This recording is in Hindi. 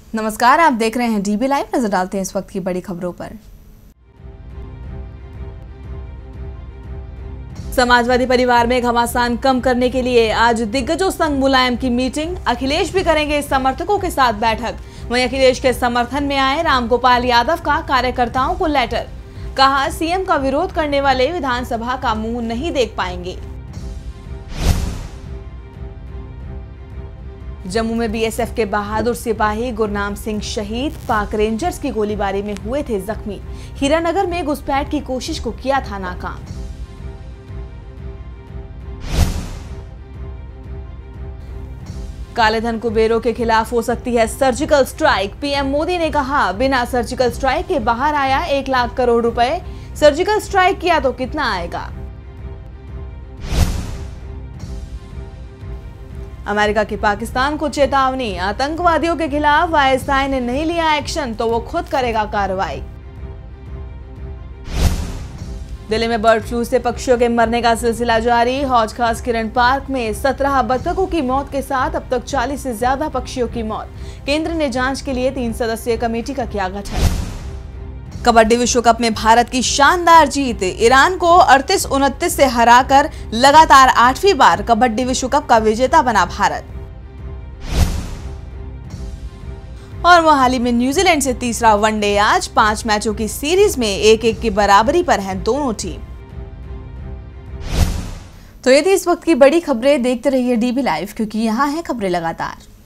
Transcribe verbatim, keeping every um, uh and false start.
नमस्कार, आप देख रहे हैं डीबी लाइव। नजर डालते हैं इस वक्त की बड़ी खबरों पर। समाजवादी परिवार में घमासान कम करने के लिए आज दिग्गजों संग मुलायम की मीटिंग। अखिलेश भी करेंगे समर्थकों के साथ बैठक। वहीं अखिलेश के समर्थन में आए रामगोपाल यादव का कार्यकर्ताओं को लेटर। कहा, सीएम का विरोध करने वाले विधानसभा का मुंह नहीं देख पाएंगे। जम्मू में बीएसएफ के बहादुर सिपाही गुरनाम सिंह शहीद। पाक रेंजर्स की गोलीबारी में हुए थे जख्मी। हीरानगर में घुसपैठ की कोशिश को किया था नाकाम। कालेधन कुबेरों के खिलाफ हो सकती है सर्जिकल स्ट्राइक। पीएम मोदी ने कहा, बिना सर्जिकल स्ट्राइक के बाहर आया एक लाख करोड़ रुपए। सर्जिकल स्ट्राइक किया तो कितना आएगा। अमेरिका की पाकिस्तान को चेतावनी। आतंकवादियों के खिलाफ आईएसआई ने नहीं लिया एक्शन तो वो खुद करेगा कार्रवाई। दिल्ली में बर्ड फ्लू से पक्षियों के मरने का सिलसिला जारी। हौज खास किरण पार्क में सत्रह बतखों की मौत के साथ अब तक चालीस से ज्यादा पक्षियों की मौत। केंद्र ने जांच के लिए तीन सदस्यीय कमेटी का किया गठन। कबड्डी विश्व कप में भारत की शानदार जीत। ईरान को अड़तीस उनतीस से हराकर लगातार आठवीं बार कबड्डी विश्व कप का विजेता बना भारत। और मोहाली में न्यूजीलैंड से तीसरा वनडे। आज पांच मैचों की सीरीज में एक एक की बराबरी पर हैं दोनों टीम। तो ये थी इस वक्त की बड़ी खबरें। देखते रहिए डीबी लाइव, क्योंकि यहाँ है खबरें लगातार।